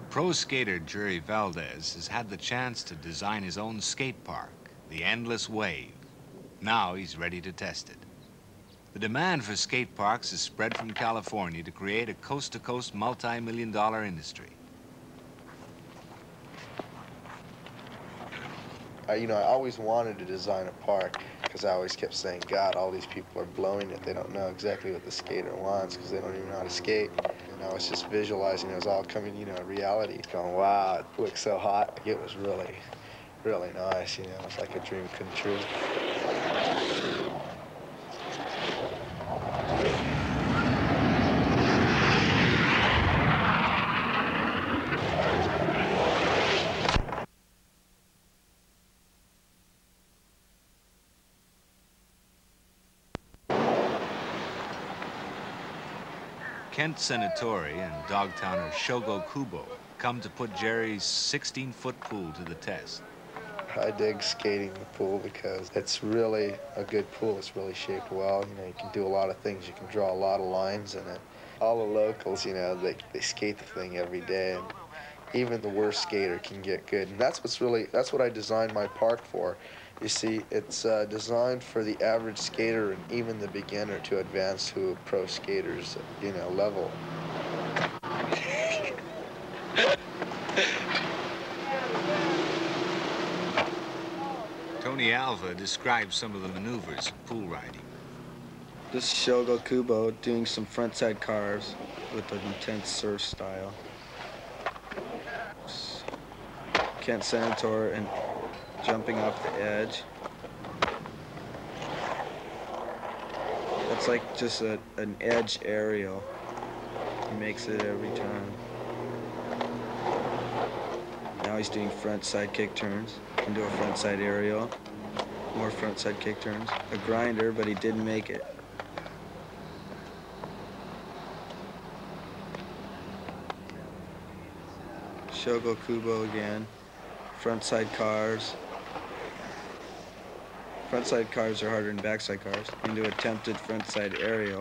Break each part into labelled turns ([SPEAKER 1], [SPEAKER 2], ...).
[SPEAKER 1] Pro skater Jerry Valdez has had the chance to design his own skate park, the Endless Wave. Now he's ready to test it. The demand for skate parks has spread from California to create a coast-to-coast multi-million-dollar industry.
[SPEAKER 2] I always wanted to design a park because I always kept saying, God, all these people are blowing it. They don't know exactly what the skater wants because they don't even know how to skate. And I was just visualizing it was all coming, reality. Going, wow, it looks so hot. It was really, really nice, It was like a dream come true.
[SPEAKER 1] Kent Senatori and Dogtowner Shogo Kubo come to put Jerry's 16-foot pool to the test.
[SPEAKER 2] I dig skating the pool because it's really a good pool. It's really shaped well. You can do a lot of things. You can draw a lot of lines in it. All the locals, they skate the thing every day, and even the worst skater can get good. And that's what I designed my park for. You see, it's designed for the average skater and even the beginner to advance to a pro skater's, level.
[SPEAKER 1] Tony Alva describes some of the maneuvers of pool riding.
[SPEAKER 3] This is Shogo Kubo doing some frontside carves with an intense surf style. Kent Senator and jumping off the edge. That's like just an edge aerial. He makes it every time. Now he's doing front side kick turns. Into a front side aerial. More front side kick turns. A grinder, but he didn't make it. Shogo Kubo again. Front side cars. Front side cars are harder than backside cars. Into attempted front side aerial.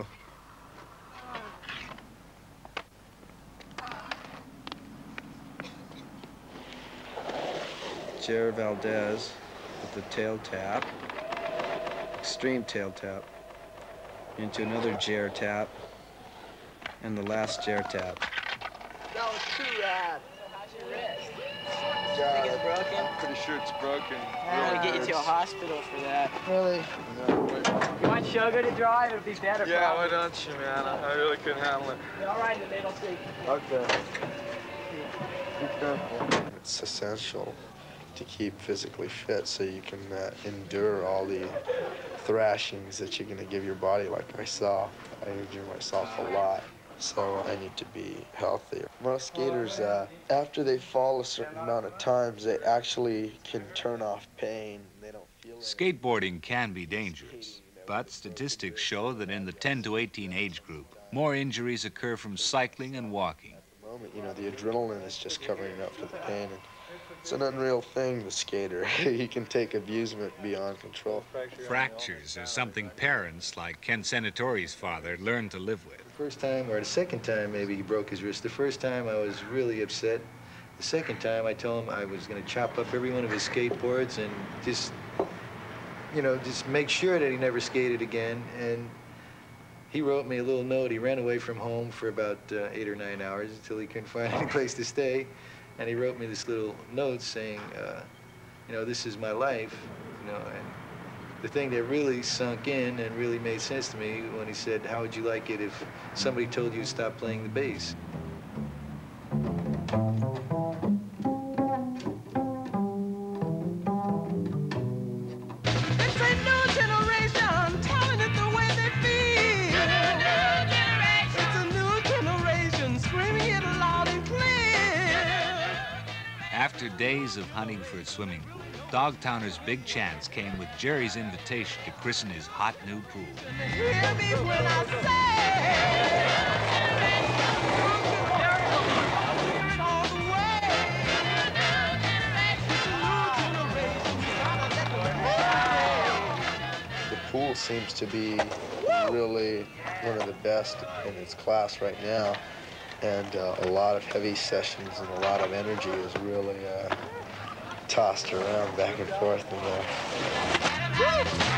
[SPEAKER 3] Jerry Valdez with the tail tap. Extreme tail tap. Into another Jer tap. And the last Jer tap.
[SPEAKER 4] That was too rad. How's your wrist?
[SPEAKER 5] Yeah,
[SPEAKER 4] Think it's broken?
[SPEAKER 5] Pretty sure it's broken.
[SPEAKER 4] I'm gonna get you to a hospital for that.
[SPEAKER 2] Really?
[SPEAKER 4] You want Shogo to drive? It'll be better.
[SPEAKER 5] Yeah,
[SPEAKER 4] probably.
[SPEAKER 5] why don't you, man? I really couldn't handle it.
[SPEAKER 4] You're all right in the middle seat.
[SPEAKER 5] Okay. Be careful.
[SPEAKER 2] It's essential to keep physically fit so you can endure all the thrashings that you're going to give your body like myself. I injure myself a lot, so I need to be healthy. Most skaters, after they fall a certain amount of times, they actually can turn off pain. They don't feel
[SPEAKER 1] Skateboarding can be dangerous, but statistics show that in the 10 to 18 age group, more injuries occur from cycling and walking.
[SPEAKER 2] At the moment, the adrenaline is just covering up for the pain. And it's an unreal thing, the skater. He can take abusement beyond control.
[SPEAKER 1] Fractures are something parents like Ken Senatori's father learned to live with.
[SPEAKER 6] The first time, or the second time, maybe he broke his wrist. The first time, I was really upset. The second time, I told him I was going to chop up every one of his skateboards and just make sure that he never skated again. And he wrote me a little note. He ran away from home for about 8 or 9 hours until he couldn't find any place to stay. And he wrote me this little note saying, this is my life, and the thing that really sunk in and really made sense to me when he said, how would you like it if somebody told you to stop playing the bass?
[SPEAKER 1] After days of hunting for a swimming pool, Dogtowner's big chance came with Jerry's invitation to christen his hot new pool.
[SPEAKER 7] Hear me when I
[SPEAKER 2] say. The pool seems to be really one of the best in its class right now. and a lot of heavy sessions and a lot of energy is really tossed around back and forth in there.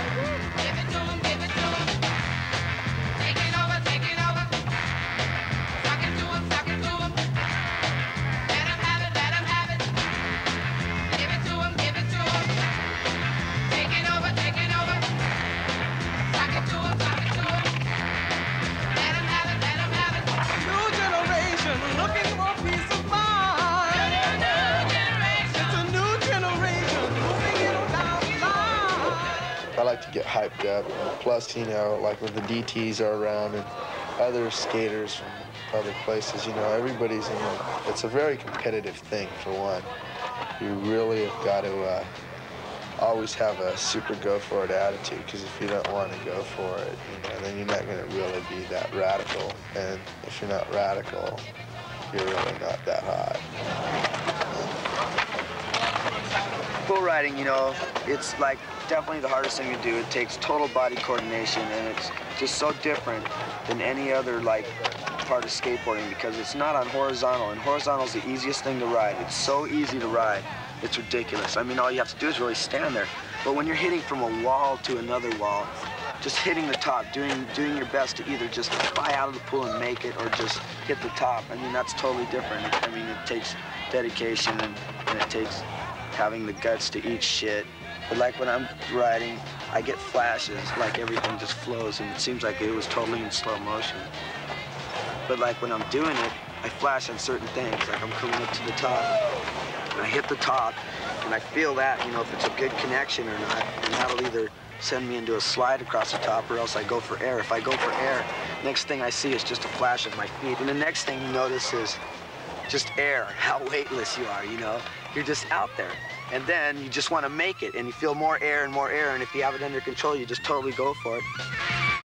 [SPEAKER 2] I like to get hyped up. Plus, you know, like when the DTs are around and other skaters from other places, you know, everybody's in it. It's a very competitive thing, for one. You really have got to always have a super go-for-it attitude, because if you don't want to go for it, you know, then you're not going to really be that radical. And if you're not radical, you're really not that hot.
[SPEAKER 8] Bull riding, you know, it's like definitely the hardest thing to do. It takes total body coordination, and it's just so different than any other like part of skateboarding, because it's not on horizontal, and horizontal is the easiest thing to ride. It's so easy to ride, it's ridiculous. I mean, all you have to do is really stand there. But when you're hitting from a wall to another wall, just hitting the top, doing your best to either just fly out of the pool and make it, or just hit the top. I mean, that's totally different. I mean, it takes dedication, and it takes having the guts to eat shit. But like when I'm riding, I get flashes, like everything just flows, and it seems like it was totally in slow motion. But like when I'm doing it, I flash on certain things, like I'm coming up to the top, and I hit the top, and I feel that, you know, if it's a good connection or not, and that'll either send me into a slide across the top, or else I go for air. If I go for air, next thing I see is just a flash of my feet, and the next thing you notice is just air, how weightless you are, you know? You're just out there. And then you just want to make it, and you feel more air, and if you have it under control, you just totally go for it.